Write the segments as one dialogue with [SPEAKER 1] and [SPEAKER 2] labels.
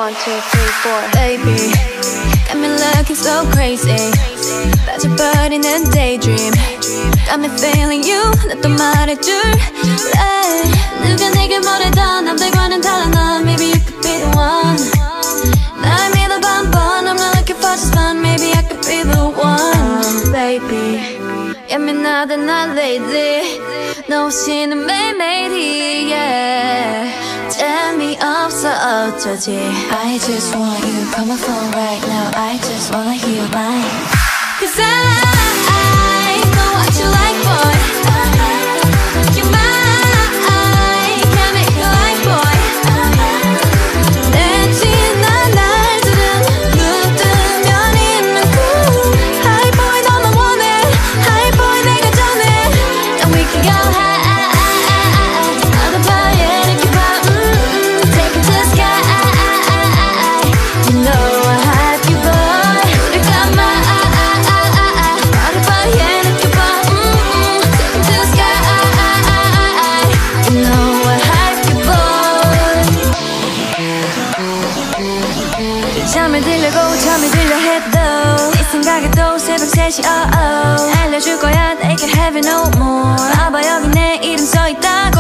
[SPEAKER 1] 1, 2, 3, 4
[SPEAKER 2] Baby, got me looking so crazy 빠져버리는 daydream Got me feeling you 나 또 말해줄래 누가 내게 뭐래도 남들과는 달라 넌 Maybe you could be the one 날 믿어봐 한번 I'm not looking for just fun Maybe I could be the one Baby 예민하다 나 lately 너 없이는 매일매일이 yeah 재미없어 어쩌지 I just want you call my phone right now I just wanna hear your line Cause I know what you like boy You're mine Can't make you like boy 내 지난 날들은 묻으면 있는 cool Hi boy 너만 원해 Hi boy 내가 전해 Then we can go high 어느 밤에 이렇게 봐 Take it to the sky You know I have you boy 우리 가만 어느 밤에 이렇게 봐 Take it to the sky You know I have you boy 잠을 들려고 잠이 들려 해도 네 생각에 또 새벽 3시 알려줄 거야 They can have it no more 봐봐 여기 내 이름 써있다고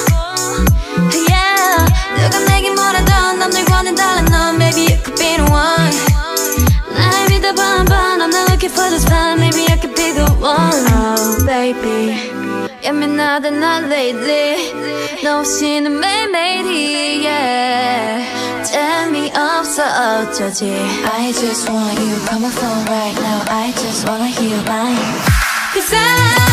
[SPEAKER 2] Yeah 누가 내게 뭐라도 남들과는 달라 넌 Maybe you could be the one 날 믿어봐 한번 I'm not looking for this fun Maybe I could be the one Oh baby 예민하다 나 lately 너 없이는 매일매일이 yeah 재미없어 어쩌지 I just want you call my phone right now I just wanna hear your line Cause I